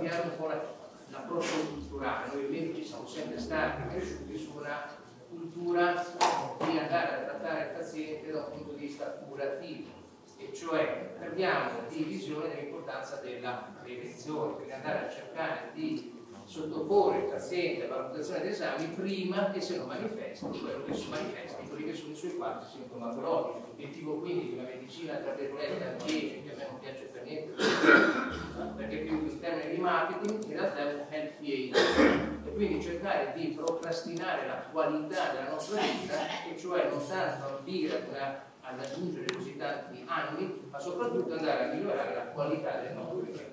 cambiare un po' l'approccio culturale. Noi medici siamo sempre stati cresciuti su una cultura di andare a trattare il paziente da un punto di vista curativo, e cioè perdiamo di visione dell'importanza della prevenzione, quindi andare a cercare di sottoporre il paziente a valutazione di esami prima che se non manifesti quello che si manifesti, quelli che sono i suoi quadri sintomatologici. L'obiettivo quindi di una medicina tra virgolette antiaging, che a me non piace per niente perché più in termini di marketing, in realtà è un healthy aging, e quindi cercare di procrastinare la qualità della nostra vita, e cioè non tanto ambire ad aggiungere così tanti anni, ma soprattutto andare a migliorare la qualità del nostro vita.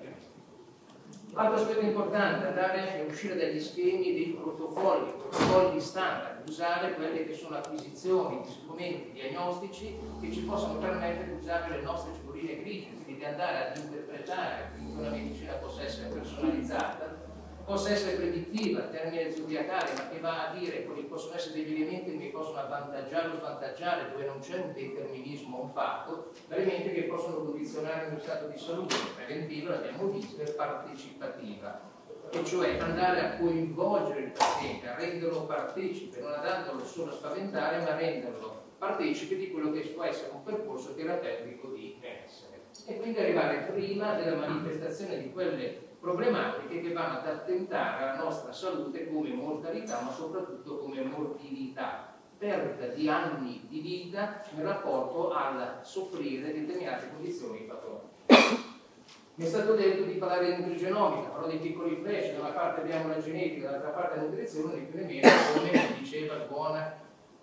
Altro aspetto importante, andare a uscire dagli schemi dei protocolli standard, usare quelle che sono acquisizioni di strumenti diagnostici che ci possono permettere di usare le nostre cipoline grigie, quindi di andare ad interpretare quindi una medicina possa essere personalizzata, possa essere predittiva, termine zodiacale, ma che va a dire quali possono essere degli elementi che mi possono avvantaggiare o svantaggiare, dove non c'è un determinismo, un fatto, elementi che possono condizionare il mio stato di salute. Preventiva, l'abbiamo visto, è partecipativa, e cioè andare a coinvolgere il paziente, a renderlo partecipe, non andandolo solo a spaventare, ma a renderlo partecipe di quello che può essere un percorso terapeutico di benessere. E quindi arrivare prima della manifestazione di quelle problematiche che vanno ad attentare alla nostra salute come mortalità, ma soprattutto come morbilità, perdita di anni di vita in rapporto al soffrire determinate condizioni patologiche. Mi è stato detto di parlare di nutrigenomica, farò dei piccoli flash: da una parte abbiamo la genetica, dall'altra parte la nutrizione, né più né meno, come diceva il buon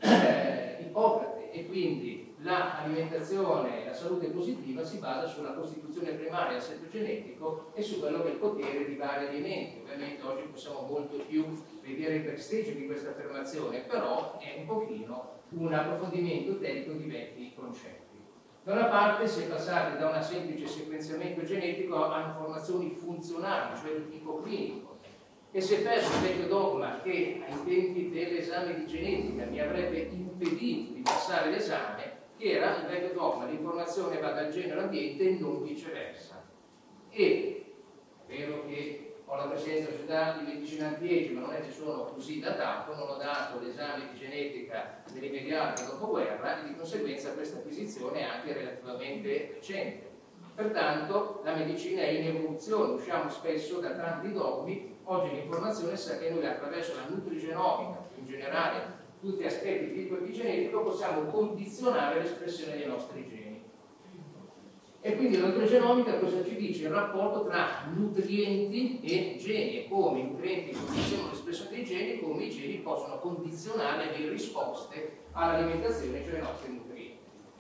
Ippocrate, e quindi l'alimentazione e la salute positiva si basa sulla costituzione primaria, assetto genetico, e su quello che è il potere di vari alimenti. Ovviamente oggi possiamo molto più vedere il backstage di questa affermazione, però è un pochino un approfondimento tecnico di vecchi concetti. Da una parte si è passati da un semplice sequenziamento genetico a informazioni funzionali, cioè di tipo clinico, e si è perso il vecchio dogma che ai tempi dell'esame di genetica mi avrebbe impedito di passare l'esame, che era il vecchio dogma: l'informazione va dal genere all'ambiente e non viceversa. E è vero che ho la presenza società di medicina antiaging, ma non è che sono così da tanto, non ho dato l'esame di genetica nell'immediato dopoguerra, e di conseguenza questa acquisizione è anche relativamente recente. Pertanto la medicina è in evoluzione, usciamo spesso da tanti dogmi. Oggi l'informazione sa che noi, attraverso la nutrigenomica, in generale tutti aspetti di tipo epigenetico, possiamo condizionare l'espressione dei nostri geni. E quindi la nutrigenomica cosa ci dice? Il rapporto tra nutrienti e geni, e come i nutrienti condizionano l'espressione dei geni, come i geni possono condizionare le risposte all'alimentazione, cioè i nostri nutrienti.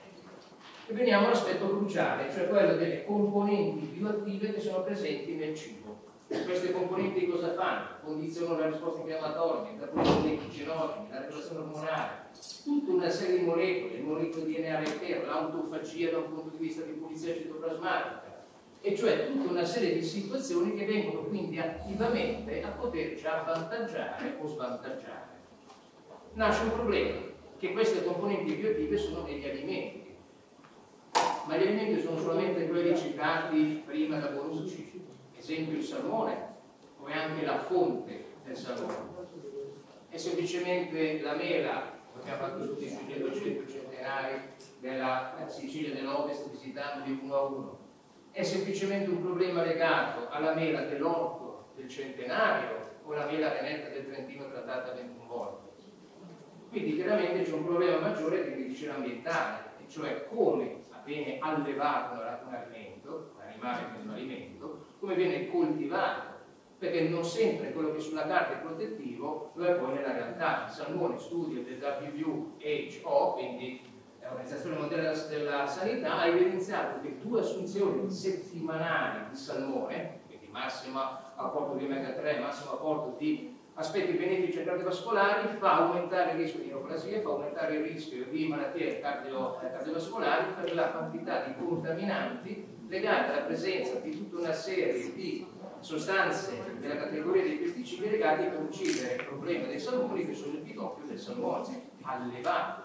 E veniamo all'aspetto cruciale, cioè quello delle componenti bioattive che sono presenti nel cibo. Queste componenti cosa fanno? Condizionano la risposta infiammatoria, la produzione dei genogeni, la regolazione ormonale, tutta una serie di molecole, il molecolo di DNA rettero, l'autofagia da un punto di vista di pulizia citoplasmatica, e cioè tutta una serie di situazioni che vengono quindi attivamente a poterci avvantaggiare o svantaggiare. Nasce un problema, che queste componenti bioattive sono negli alimenti, ma gli alimenti sono solamente quelli citati prima da Bonucci, esempio il salmone, o è anche la fonte del salmone? È semplicemente la mela, abbiamo fatto tutti sui 200 centenari della Sicilia dell'Ovest visitandoli uno a uno? È semplicemente un problema legato alla mela dell'orto del centenario o la mela veneta del Trentino trattata 21 volte? Quindi chiaramente c'è un problema maggiore di medicina ambientale, e cioè come viene allevato un alimento, un animale che è un alimento, come viene coltivato, perché non sempre quello che sulla carta è protettivo lo è poi nella realtà. Il salmone, studio del WHO, quindi l'Organizzazione Mondiale della Sanità, ha evidenziato che 2 assunzioni settimanali di salmone, quindi massimo apporto di omega 3, massimo apporto di aspetti benefici cardiovascolari, fa aumentare il rischio di neoplasia, fa aumentare il rischio di malattie cardiovascolari per la quantità di contaminanti legate alla presenza di tutta una serie di sostanze della categoria dei pesticidi legati per uccidere il problema dei salmoni, che sono il pidoppio del salmone allevato.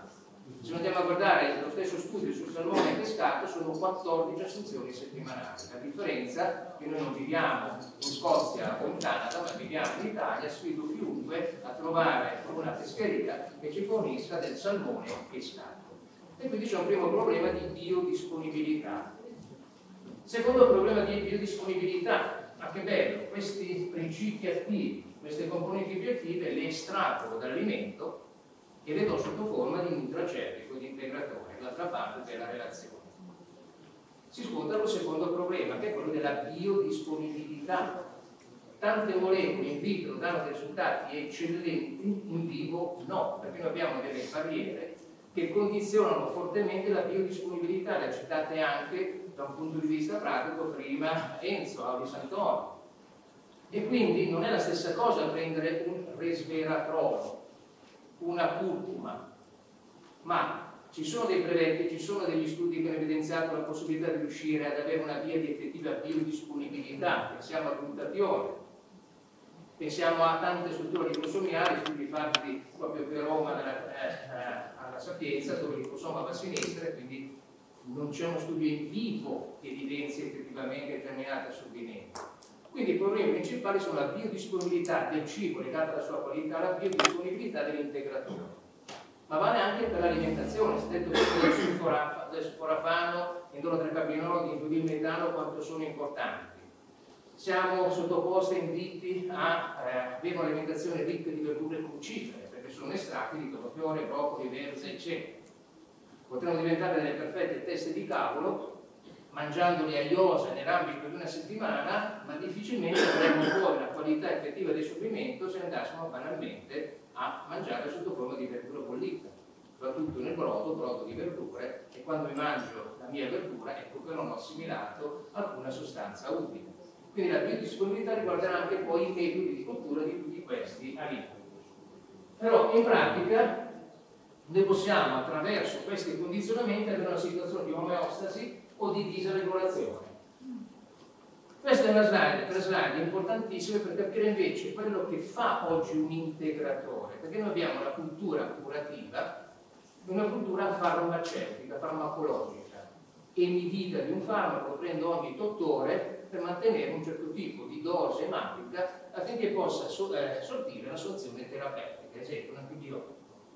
Se noi andiamo a guardare lo stesso studio sul salmone pescato, sono 14 assunzioni settimanali. La differenza è che noi non viviamo in Scozia o in Canada, ma viviamo in Italia. Sfido chiunque a trovare una pescheria che ci fornisca del salmone pescato. E quindi c'è un primo problema di biodisponibilità. Secondo problema di biodisponibilità, ma che bello, questi principi attivi, queste componenti bioattive le estrapolo dall'alimento e le do sotto forma di nutraceutico, di integratore, l'altra parte della relazione. Si scontra col secondo problema, che è quello della biodisponibilità. Tante molecole in vitro danno dei risultati eccellenti, in vivo no, perché noi abbiamo delle barriere che condizionano fortemente la biodisponibilità, le citate anche da un punto di vista pratico prima Enzo, Audi Santoro. E quindi non è la stessa cosa prendere un resveratrolo, una curcuma, ma ci sono dei brevetti, ci sono degli studi che hanno evidenziato la possibilità di riuscire ad avere una via di effettiva biodisponibilità. Pensiamo a glutatione, pensiamo a tante strutture liposomiali, studi fatti proprio per Roma alla Sapienza, dove il liposoma va a sinistra, quindi non c'è uno studio in vivo che evidenzi effettivamente determinate assorbimenti. Quindi i problemi principali sono la biodisponibilità del cibo legata alla sua qualità, la biodisponibilità dell'integratore. Ma vale anche per l'alimentazione. Si è detto che del sulforafano, indolotricarbinolo, di metano quanto sono importanti. Siamo sottoposti e inviti a avere un'alimentazione ricca di verdure crucifere, perché sono estratti di cavolfiore, broccoli, verze, eccetera. Potremmo diventare delle perfette teste di cavolo mangiandoli a iosa nell'ambito di una settimana, ma difficilmente avremmo poi una qualità effettiva di supplemento se andassimo banalmente a mangiare sotto forma di verdura bollita, soprattutto nel brodo di verdure, e quando mi mangio la mia verdura ecco che non ho assimilato alcuna sostanza utile. Quindi la biodisponibilità riguarderà anche poi i metodi di cottura di tutti questi alimenti. Però in pratica noi possiamo attraverso questi condizionamenti avere una situazione di omeostasi o di disregolazione. Questa è una slide, tre slide importantissime per capire invece quello che fa oggi un integratore, perché noi abbiamo la cultura curativa, una cultura farmaceutica, farmacologica, e mi dita di un farmaco lo prendo ogni 8 ore per mantenere un certo tipo di dose ematica affinché possa sortire una soluzione terapeutica, ad esempio un antibiotico.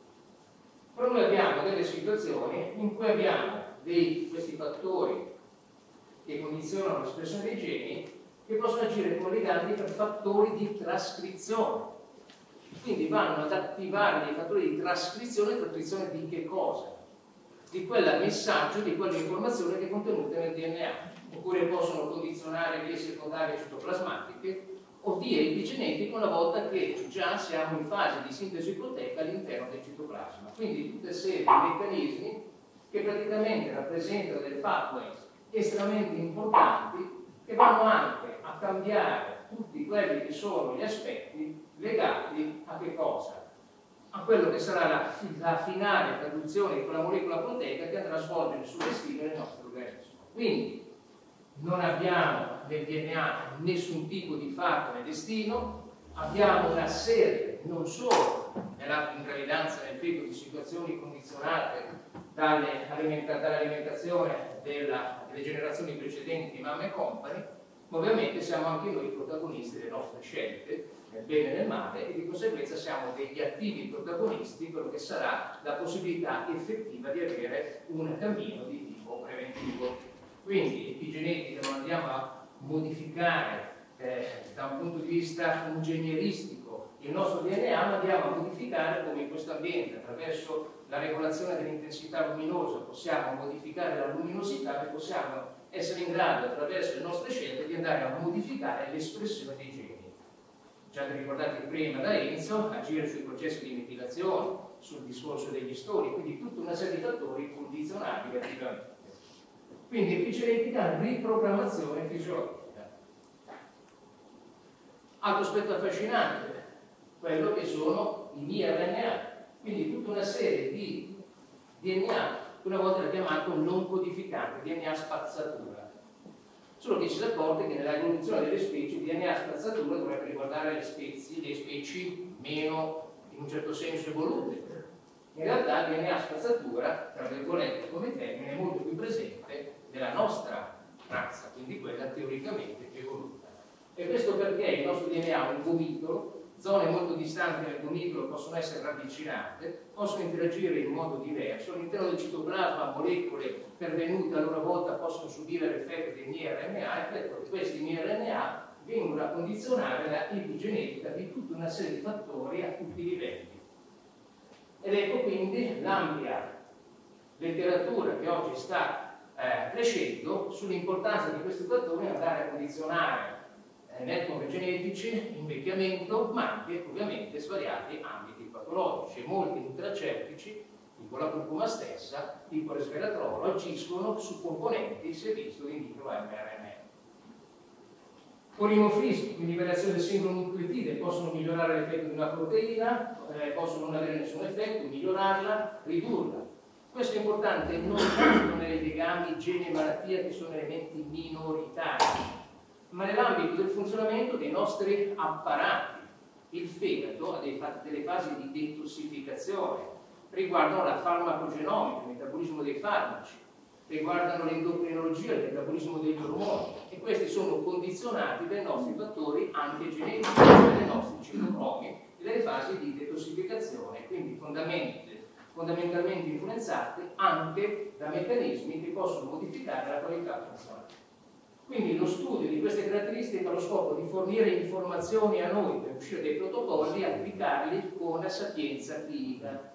Però noi abbiamo delle situazioni in cui abbiamo questi fattori che condizionano l'espressione dei geni che possono agire come leganti per fattori di trascrizione. Quindi vanno ad attivare dei fattori di trascrizione di che cosa? Di quel messaggio, di quell'informazione che è contenuta nel DNA. Oppure possono condizionare vie secondarie citoplasmatiche o vie epigenetiche una volta che già siamo in fase di sintesi proteica all'interno del citoplasma. Quindi tutte serie di meccanismi che praticamente rappresentano dei pathway estremamente importanti che vanno anche a cambiare tutti quelli che sono gli aspetti legati a che cosa? A quello che sarà la finale traduzione di quella molecola proteica che andrà a svolgere il suo destino nel nostro organismo. Quindi non abbiamo nel DNA nessun tipo di fato nel destino, abbiamo una serie, non solo nell'atto di gravidanza, nel feto, di situazioni condizionate dall'alimentazione delle generazioni precedenti di mamma e compagni, ma ovviamente siamo anche noi protagonisti delle nostre scelte, nel bene e nel male, e di conseguenza siamo degli attivi protagonisti di quello che sarà la possibilità effettiva di avere un cammino di tipo preventivo. Quindi epigenetica non andiamo a modificare da un punto di vista ingegneristico il nostro DNA, ma andiamo a modificare come in questo ambiente attraverso la regolazione dell'intensità luminosa possiamo modificare la luminosità e possiamo essere in grado attraverso le nostre scelte di andare a modificare l'espressione dei geni. Già ricordate prima da Enzo, agire sui processi di metilazione, sul discorso degli stori, quindi tutta una serie di fattori condizionabili attivamente. Quindi epigenetica, riprogrammazione fisiologica. Altro aspetto affascinante, quello che sono i mRNA, quindi tutta una serie di DNA che una volta era chiamato non codificante, DNA spazzatura. Solo che ci si accorge che nell'evoluzione delle specie DNA spazzatura dovrebbe riguardare le specie meno, in un certo senso, evolute. In realtà il DNA spazzatura, tra virgolette come termine, è molto più presente nella nostra razza, quindi quella teoricamente evoluta. E questo perché il nostro DNA ha un gomitolo, zone molto distanti nel gomitolo possono essere ravvicinate, possono interagire in modo diverso, all'interno del citoplasma molecole pervenute a loro volta possono subire l'effetto dei mRNA e questi mRNA vengono a condizionare la epigenetica di tutta una serie di fattori a tutti i livelli. Ed ecco quindi l'ampia letteratura che oggi sta crescendo sull'importanza di questi fattori andare a condizionare network genetici, invecchiamento, ma anche ovviamente svariati ambiti patologici. Molti nutraceutici, tipo la curcuma stessa, tipo resveratrolo, agiscono su componenti, si è visto, in vitro mRNA. Polimorfismi, quindi variazioni del singolo nucleotide, possono migliorare l'effetto di una proteina, possono non avere nessun effetto, migliorarla, ridurla. Questo è importante non tanto nei legami gene-malattia, che sono elementi minoritari, ma nell'ambito del funzionamento dei nostri apparati. Il fegato ha delle fasi di detossificazione, riguardano la farmacogenomica, il metabolismo dei farmaci, riguardano l'endocrinologia, il metabolismo degli ormoni, e questi sono condizionati dai nostri fattori anche genetici, dai nostri citocromi e dalle fasi di detossificazione, quindi fondamentalmente influenzati anche da meccanismi che possono modificare la qualità funzionale. Quindi lo studio di queste caratteristiche ha lo scopo di fornire informazioni a noi per uscire dai protocolli e applicarli con la sapienza clinica.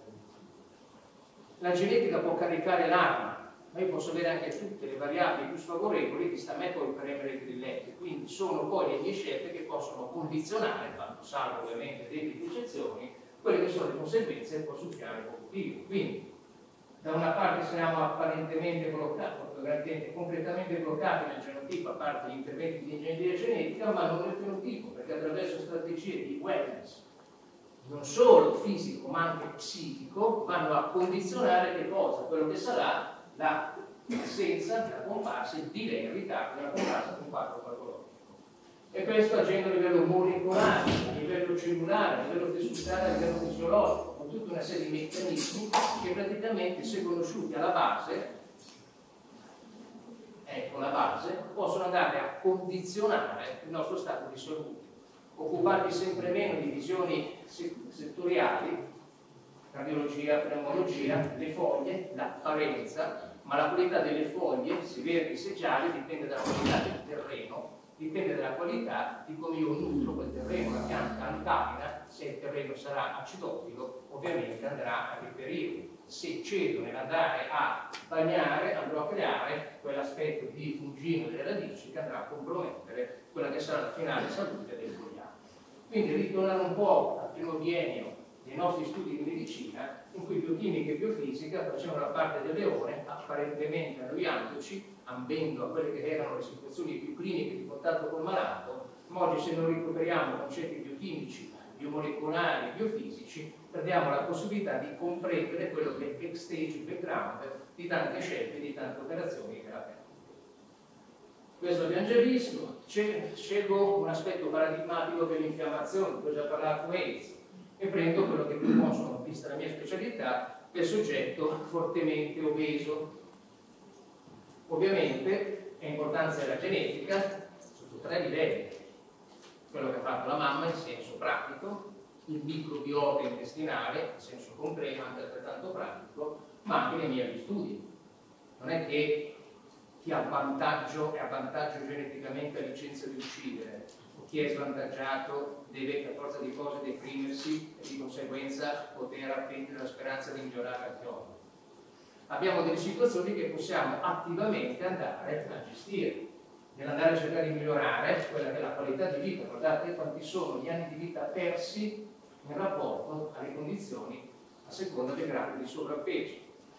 La genetica può caricare l'arma, ma io posso avere anche tutte le variabili più sfavorevoli che sta a me poi premere i grilletti, quindi sono poi le mie scelte che possono condizionare, fatto salvo ovviamente delle eccezioni, quelle che sono le conseguenze poi sul piano evolutivo. Quindi da una parte siamo apparentemente bloccati, completamente bloccati nel genotipo, a parte gli interventi di ingegneria genetica, ma non nel fenotipo, perché attraverso strategie di wellness non solo fisico ma anche psichico vanno a condizionare che cosa? Quello che sarà l'assenza, la comparsa, il delay, il ritardo della comparsa di un quadro patologico. E questo agendo a livello molecolare, a livello cellulare, a livello tessutale, a livello fisiologico, con tutta una serie di meccanismi che praticamente, se conosciuti alla base, ecco la base, possono andare a condizionare il nostro stato di salute. Occuparvi sempre meno di visioni settoriali, cardiologia, pneumologia, le foglie, l'apparenza, ma la qualità delle foglie, se verdi, se gialle, dipende dalla qualità del terreno, dipende dalla qualità di come io nutro quel terreno. La pianta alcalina, se il terreno sarà acidofilo, ovviamente andrà a reperire. Se cedo nell'andare a bagnare, andrò a creare quell'aspetto di fungino delle radici che andrà a compromettere quella che sarà la finale salute del fogliame. Quindi ritornare un po' al primo biennio dei nostri studi di medicina, in cui biochimica e biofisica facevano la parte del leone, apparentemente annoiandoci, ambendo a quelle che erano le situazioni più cliniche di contatto col malato, ma oggi se non recuperiamo concetti biochimici, biomolecolari e biofisici, perdiamo la possibilità di comprendere quello che è il backstage, il background di tante scelte, di tante operazioni terapeutiche. Questo abbiamo già visto. Scelgo un aspetto paradigmatico per l'infiammazione, ho già parlato AIDS, e prendo quello che più consono, vista la mia specialità, del soggetto fortemente obeso. Ovviamente è importanza della genetica sotto 3 livelli: quello che ha fatto la mamma in senso pratico, il microbiota intestinale in senso concreto, anche altrettanto pratico, ma anche nei miei studi. Non è che chi ha vantaggio è a vantaggio geneticamente a licenza di uccidere, o chi è svantaggiato deve per forza di cose deprimersi e di conseguenza poter appendere la speranza di migliorare al giorno. Abbiamo delle situazioni che possiamo attivamente andare a gestire, nell'andare a cercare di migliorare quella che è la qualità di vita. Guardate quanti sono gli anni di vita persi in rapporto alle condizioni a seconda del grado di sovrappeso.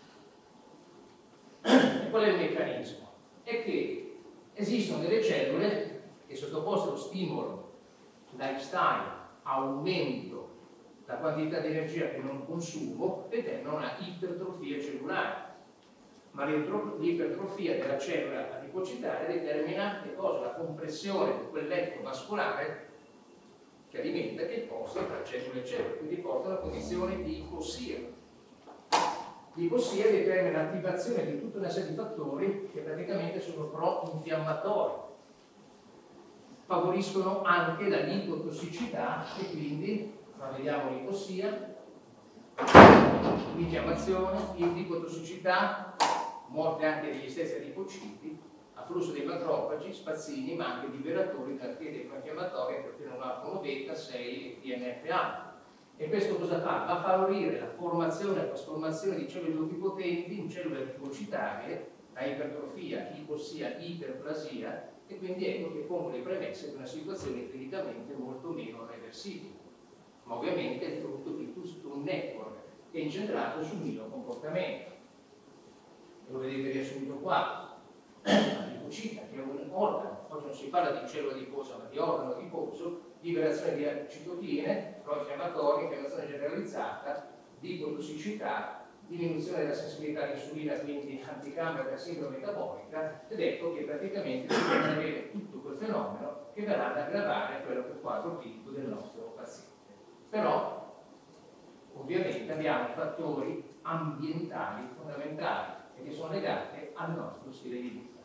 E qual è il meccanismo? È che esistono delle cellule che, sottoposte allo stimolo lifestyle, aumento la quantità di energia che non consumo, determinano una ipertrofia cellulare. Ma l'ipertrofia della cellula adipocitaria determina che cosa? La compressione di quel letto vascolare che alimenta, che sposta tra cellule e cellule, quindi porta a una condizione di ipossia. L'ipossia determina l'attivazione di tutta una serie di fattori che praticamente sono pro-infiammatori, favoriscono anche la lipotossicità e quindi, vediamo l'ipossia, l'infiammazione, l'ipotossicità, morte anche degli stessi adipociti, afflusso dei macrofagi, spazzini, ma anche liberatori dei proinfiammatori, interferone beta, 6 e TNF-A. E questo cosa fa? Va a favorire la formazione e la trasformazione di cellule pluripotenti in cellule ripocitarie, la ipertrofia, ipossia, iperplasia, e quindi ecco che pongo le premesse di una situazione clinicamente molto meno reversibile. Ma ovviamente è frutto di tutto un network che è incentrato sul mio comportamento. E lo vedete riassunto qua. La lipocita, che è un organo, oggi non si parla di cellula adiposa, ma di organo adiposo, liberazione di citokine, pro-infiammatorie, infiammazione generalizzata, lipotossicità, diminuzione della sensibilità all'insulina, quindi anticamera della sindrome metabolica, ed ecco che praticamente si può avere tutto quel fenomeno che verrà ad aggravare quello che è il quadro clinico del nostro paziente. Però, ovviamente, abbiamo fattori ambientali fondamentali e che sono legati al nostro stile di vita.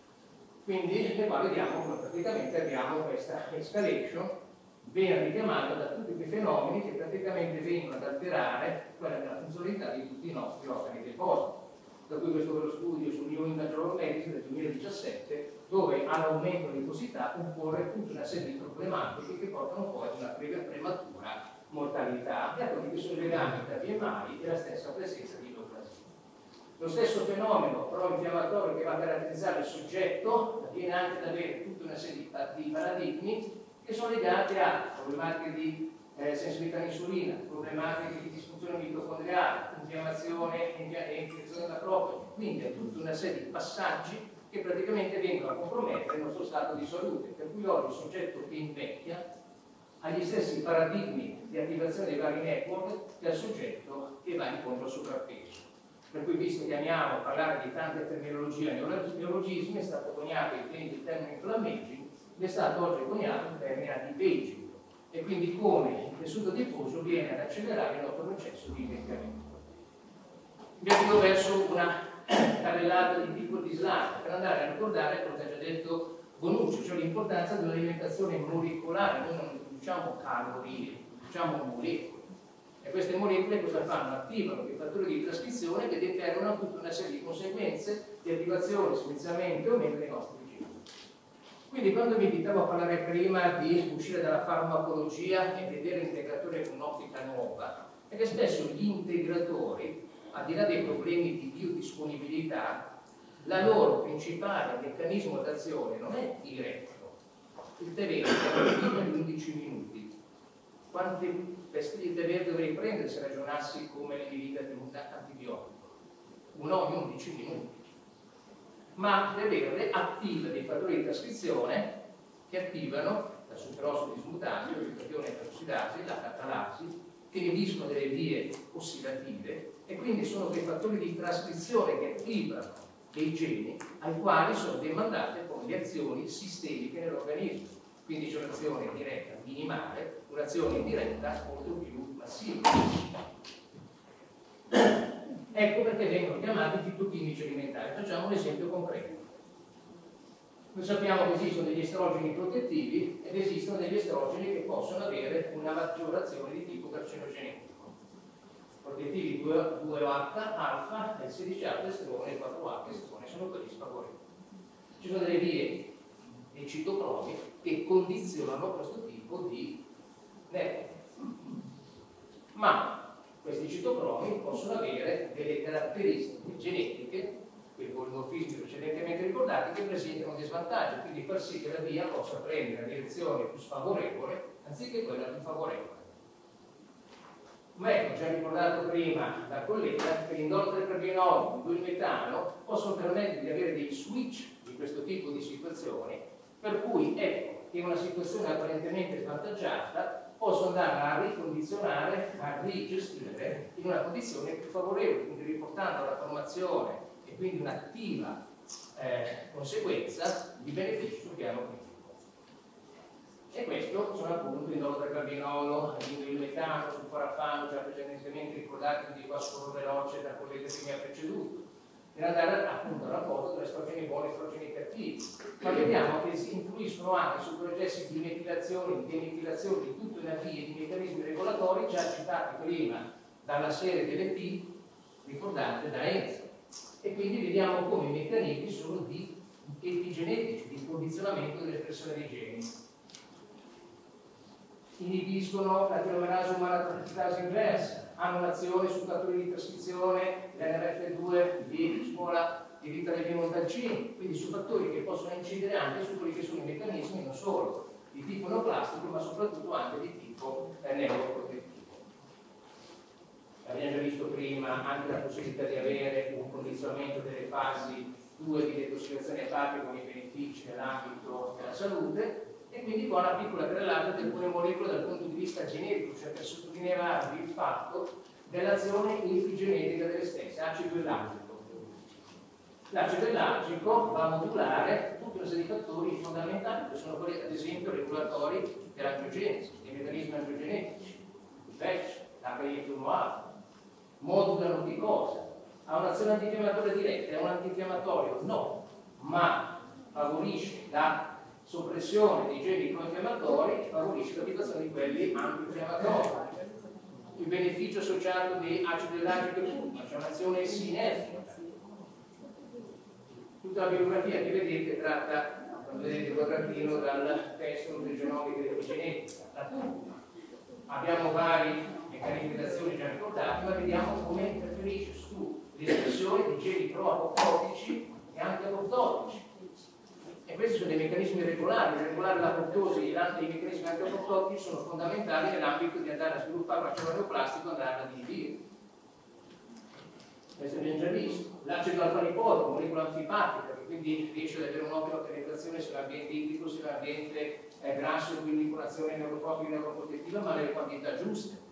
Quindi qua vediamo che praticamente abbiamo questa escalation ben richiamata da tutti quei fenomeni che praticamente vengono ad alterare quella che è la funzionalità di tutti i nostri organi depositi. Da cui questo bello studio sul New England Journal of Medicine del 2017, dove all'aumento dell'adiposità concorre tutta una serie di problematiche che portano poi ad una prematura mortalità, e a quelli che sono legati tra BMI e la stessa presenza di ipoplasia. Lo stesso fenomeno pro-infiammatorio che va a caratterizzare il soggetto viene anche ad avere tutta una serie di paradigmi che sono legati a problematiche di sensibilità all'insulina, problematiche di disfunzione mitocondriale, infiammazione e infezione da macrofagi, quindi è tutta una serie di passaggi che praticamente vengono a compromettere il nostro stato di salute, per cui oggi il soggetto che invecchia ha gli stessi paradigmi di attivazione dei vari network del soggetto che va incontro al sovrappeso. Per cui, visto che amiamo a parlare di tante terminologie e neologismi, è stato coniato il termine inflammaging, è stato oggi coniato il termine anti-aging, e quindi come il tessuto diffuso viene ad accelerare il nostro processo di invecchiamento. Vi avvio verso una carrellata di piccoli slide per andare a ricordare quello che ha già detto Bonucci, cioè l'importanza di un'alimentazione molecolare. Noi non diciamo calorie, diciamo molecole. E queste molecole cosa fanno? Attivano dei fattori di trascrizione che determinano tutta una serie di conseguenze di attivazione, smizzamento o meno dei nostri geni. Quindi quando vi invitavo a parlare prima di uscire dalla farmacologia e vedere l'integratore con un'ottica nuova, è che spesso gli integratori, al di là dei problemi di biodisponibilità, la loro principale meccanismo d'azione non è diretto. Il tè verde è una vita di 11 minuti. Quanti pastine di tè verde dovrei prendere se ragionassi come le vita di un antibiotico? Uno ogni 11 minuti. Ma il tè verde attiva dei fattori di trascrizione che attivano la superossidismutasi, la glutatione perossidasi, la catalasi, che inibiscono delle vie ossidative e quindi sono dei fattori di trascrizione che attivano dei geni ai quali sono demandate poi le azioni sistemiche nell'organismo. Quindi c'è un'azione diretta minimale, un'azione indiretta molto più massiva. Ecco perché vengono chiamati fitochimici alimentari. Facciamo un esempio concreto. Noi sappiamo che esistono degli estrogeni protettivi ed esistono degli estrogeni che possono avere una maggiorazione di tipo carcinogenetico. Protettivi 2H, alfa, il 16H estrone e 4H estrone sono quelli sfavorevoli. Ci sono delle vie dei citocromi che condizionano questo tipo di network. Ma questi citocromi possono avere delle caratteristiche genetiche, quei polimorfismi precedentemente ricordati, che presentano dei svantaggi, quindi far sì che la via possa prendere la direzione più sfavorevole anziché quella più favorevole. Ma ecco, già ricordato prima dal collega, che l'indolo 3-carbinolo, il 2-metano possono permettere di avere dei switch di questo tipo di situazioni, per cui ecco che in una situazione apparentemente svantaggiata posso andare a ricondizionare, a rigestire in una condizione più favorevole, quindi riportando alla formazione e quindi un'attiva conseguenza di beneficio sul piano clinico. E questo sono appunto il idrocarbinolo, il metano, sul parafano, già precedentemente ricordato, di qua scorro veloce da collega che mi ha preceduto, per andare appunto al rapporto tra estrogeni buoni e estrogeni cattivi. Ma vediamo che si influiscono anche su processi di metilazione, di demetilazione, di tutta una via di meccanismi regolatori già citati prima dalla serie delle P, ricordate da Enzo. E quindi vediamo come i meccanismi sono di epigenetici, di condizionamento dell'espressione dei geni. Inibiscono la telomerasi umana trascrittasi inversa, hanno un'azione su fattori di trascrizione, l'NRF2 di scuola di Rita Levi-Montalcini, quindi su fattori che possono incidere anche su quelli che sono i meccanismi non solo di tipo neoplastico, ma soprattutto anche di tipo neuroprotettivo. Abbiamo già visto prima anche la possibilità di avere un condizionamento delle fasi 2 di detossificazione epatica con i benefici nell'ambito della salute, e quindi qua una piccola trellata di alcune molecole dal punto di vista genetico, cioè per sottolinearvi il fatto dell'azione epigenetica delle stesse, acido ellagico. L'acido ellagico va a modulare tutta una serie di fattori fondamentali, che sono quelli ad esempio regolatori dell'angiogenesi, dei meccanismi angiogenetici, il PEC, l'HIF1A, modulano di cosa? Ha un'azione antinfiammatoria diretta, è un antinfiammatorio? No, ma favorisce la soppressione dei geni proinfiammatori e favorisce l'attivazione di quelli antinfiammatori. Il beneficio associato di acido ellagico e pulma, c'è un'azione sinergica. Tutta la bibliografia che vedete tratta, quando vedete il quadratino, dal testo nutrigenomico e dell'epigenetica, la pulma. Abbiamo vari meccanismi di azione già ricordati, ma vediamo come interferisce sull'espressione di geni pro-apoptotici e anti-apoptotici. E questi sono dei meccanismi regolari. Regolare l'apoptosi e i meccanismi anti-apoptotici sono fondamentali nell'ambito di andare a sviluppare una cellula neoplastico e andare ad inibire. Questo abbiamo già visto. L'acido alfa-lipoico, molecola antipatica, che quindi riesce ad avere un'ottima penetrazione sia l'ambiente idrico sia l'ambiente grasso, e quindi con un'azione neurotrofica e neuroprotettiva, ma nelle quantità giuste.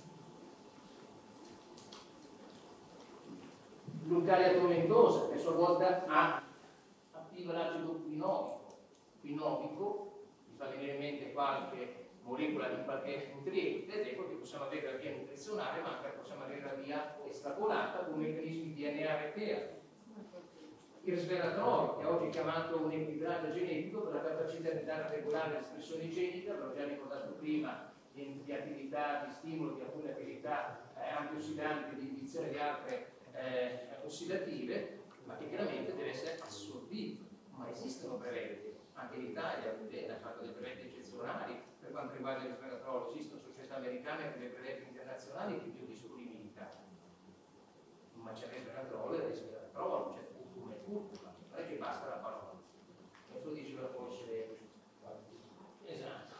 L'urcaria tomentosa, che a sua volta attiva l'acido quinobico, mi fa venire in mente qualche molecola di qualche nutriente, ed ecco che possiamo avere la via nutrizionale, ma anche possiamo avere la via estrapolata con meccanismi di DNA-RPA. Il resveratrolo, che oggi è chiamato un epidrago genetico per la capacità di andare a regolare l'espressione genica, l'ho già ricordato prima, di attività, di stimolo, di alcune attività antiossidanti, di inibizione di altre ossidative, ma che chiaramente deve essere assorbito. Ma esistono brevetti, anche in Italia ha fatto dei brevetti eccezionali per quanto riguarda il resveratrolo, esistono società americane con dei brevetti internazionali di biodisponibilità, ma c'è il resveratrolo e il resveratrolo, c'è curcuma e curcuma, non è che basta la parola, questo diceva forse esatto.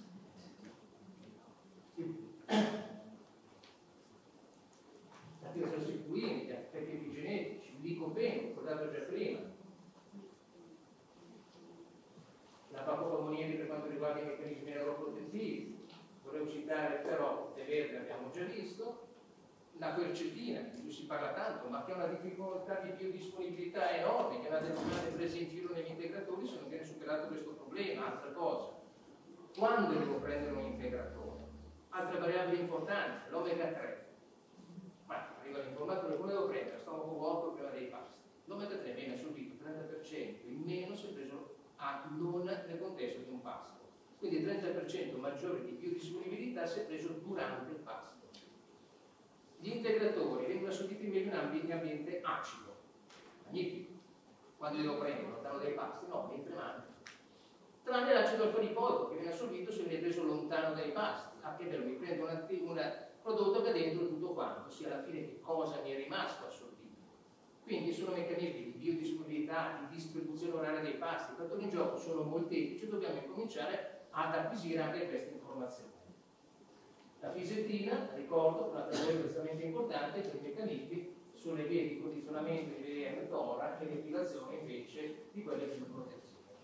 L'attivazione sirtuini, gli effetti epigenetici, il licopene, ricordato già prima, la vacopamonieri per quanto riguarda i meccanismi neuroprotettivi. Volevo citare però le verde, abbiamo già visto, la quercetina, di cui si parla tanto, ma che ha una difficoltà di biodisponibilità enorme, che è una determinante presa in giro negli integratori se non viene superato questo problema. Altra cosa, quando devo prendere un integratore? Altre variabili importanti, l'omega 3. Ma arriva l'informatore, come devo prendere? Stomaco vuoto prima dei pasti. L'omega 3 viene assorbito 30% in meno se preso non nel contesto di un pasto, quindi 30% maggiore di biodisponibilità se preso durante il pasto. Gli integratori vengono assorbiti meglio in ambiente acido, magnifico. Quando devo prendere lontano dai pasti? No, mentre mangio. Tranne l'acido alfa-lipoico che viene assorbito se viene preso lontano dai pasti. Ah, che bello, mi prendo un prodotto che ha dentro tutto quanto, sia alla fine che cosa mi è rimasto assorbito. Quindi sono meccanismi di biodisponibilità, di distribuzione oraria dei pasti, i fattori in gioco sono molteplici, dobbiamo incominciare ad acquisire anche queste informazioni. La fisettina, ricordo, una cosa estremamente importante, per i meccanismi sono le vie di condizionamento di VM-tora e l'epilazione invece di quelle più protezione.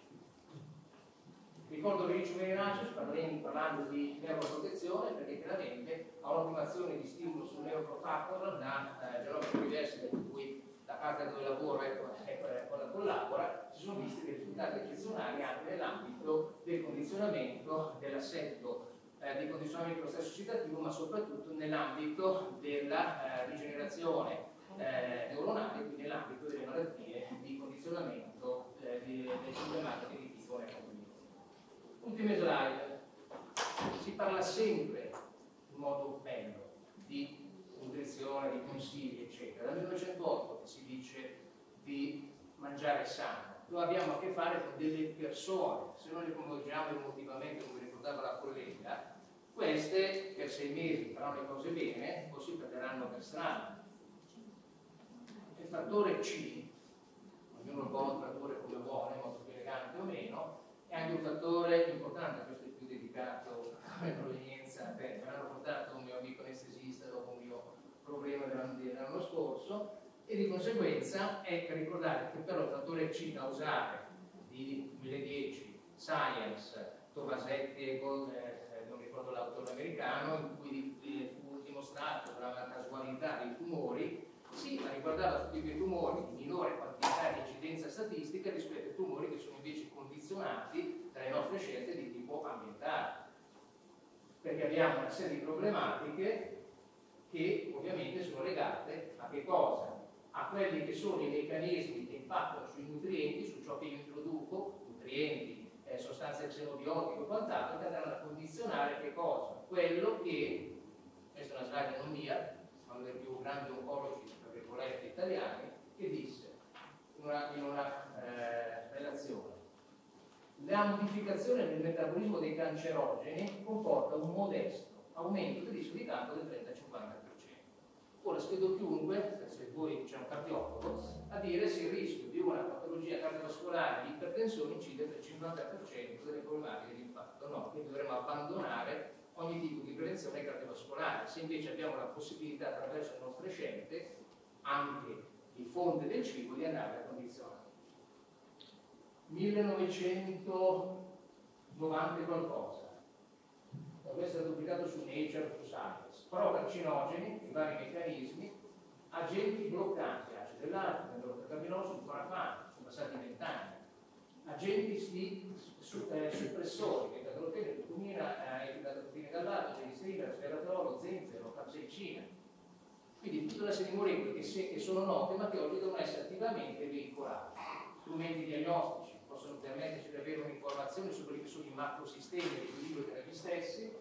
Ricordo che Rich Venacius, parlando di neuroprotezione, perché chiaramente ha un'ottimazione di stimolo sul neuroprofactor da Genomic University, con cui la parte dove lavoro collabora, si sono visti dei risultati eccezionali anche nell'ambito del del condizionamento dell'assetto di condizionamento dello stesso ossidativo, ma soprattutto nell'ambito della rigenerazione neuronale, quindi nell'ambito delle malattie di condizionamento delle problematiche di tipo neurocognitivo. Ultime slide. Si parla sempre in modo bello di nutrizione, di consigli, eccetera. Dal 1908 si dice di mangiare sano. Noi abbiamo a che fare con delle persone, se noi le coinvolgiamo emotivamente, come ricordava la collega, queste per 6 mesi faranno le cose bene, poi si perderanno per strada. Il fattore C, ognuno può un fattore come vuole, molto più elegante o meno, è anche un fattore importante, questo è più dedicato alla provenienza a te. Me l'hanno portato un mio amico anestesista dopo un mio problema dell'anno scorso, e di conseguenza è per ricordare che però il fattore C da usare di 2010, Science, Tomasetti e non ricordo l'autore americano, in cui fu dimostrato la casualità dei tumori, sì, ma riguardava tutti quei tumori di minore quantità di incidenza statistica rispetto ai tumori che sono invece condizionati dalle nostre scelte di tipo ambientale, perché abbiamo una serie di problematiche che ovviamente sono legate a che cosa? A quelli che sono i meccanismi che impattano sui nutrienti, su ciò che io introduco, nutrienti, sostanze xenobiotiche o quant'altro, che andranno a condizionare che cosa? Quello che, questa è una slide non mia, uno dei più grandi oncologi, tra virgolette, italiani, che disse in una relazione: la modificazione del metabolismo dei cancerogeni comporta un modesto aumento del rischio di cancro del 30-50%. Ora sfido chiunque, se voi c'è un cardiologo, a dire se il rischio di una patologia cardiovascolare di ipertensione incide per il 50% delle problematiche di impatto. No, quindi dovremmo abbandonare ogni tipo di prevenzione cardiovascolare. Se invece abbiamo la possibilità, attraverso le nostre scelte, anche di fonte del cibo, di andare a condizionare. 1990 qualcosa. Questo è pubblicato su Nature, su Science. Procarcinogeni, i vari meccanismi, agenti bloccanti, acido lattico, carminoso, sulforafano, sono passati 20 anni. Agenti suppressori, beta-carotene, curcumina, epidadrotina gallato, genistrina, resveratrolo, zenzero, capsaicina. Quindi tutta una serie di molecole che sono note ma che oggi devono essere attivamente veicolate. Strumenti diagnostici possono permetterci di avere un'informazione su quelli che sono i macrosistemi di equilibrio tra gli stessi,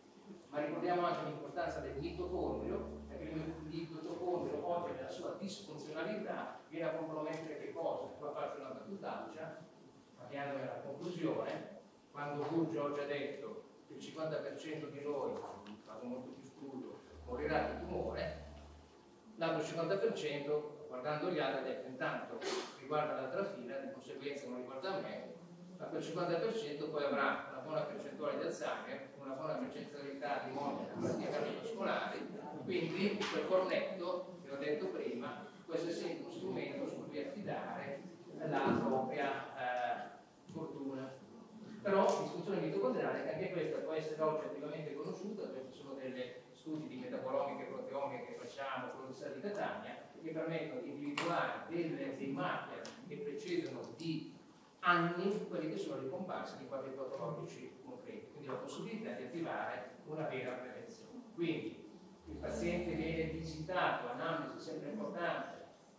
ma ricordiamo anche l'importanza del mitocondrio, perché il mitocondrio oggi nella sua disfunzionalità viene a compromettere che cosa? Qua faccio una battutaccia, avviandomi alla conclusione. Quando Burgio oggi ha detto che il 50% di noi, in caso molto più crudo, morirà di tumore, l'altro 50%, guardando gli altri, ha detto intanto riguarda l'altra fila, di conseguenza non riguarda me, ma quel 50% poi avrà una buona percentuale di Alzheimer, una buona percentualità di morte da malattie cardiovascolari, quindi quel cornetto che ho detto prima può essere sempre uno strumento su cui affidare la propria fortuna. Però disfunzione mitocondriale, che anche questa può essere oggi attivamente conosciuta, questi sono degli studi di metabolomica e proteomica che facciamo con l'Università di Catania, che permettono di individuare dei marker che precedono di anni quelli che sono le comparse di quadri patologici concreti, quindi la possibilità di attivare una vera prevenzione. Quindi il paziente viene visitato, anamnesi sempre importante,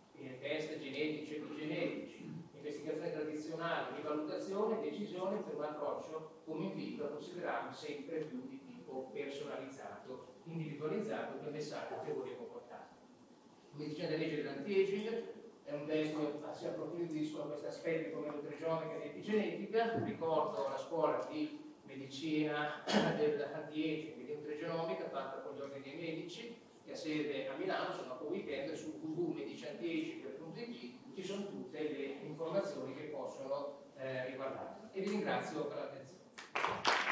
test genetici e epigenetici, investigazioni tradizionali, rivalutazione, decisione per un approccio come invito a considerarlo sempre più di tipo personalizzato, individualizzato, che messaggio che volevo portare. Medicina delle leggi dell'anti-aging è un testo che si approfondiscono questi aspetti come nutrigionica ed epigenetica. Ricordo la scuola di medicina dell'anti-aging e di nutrigenomica fatta con gli ordini dei medici, che ha sede a Milano, sono a weekend, su www.mediciantiaging.it ci sono tutte le informazioni che possono riguardarlo. E vi ringrazio per l'attenzione.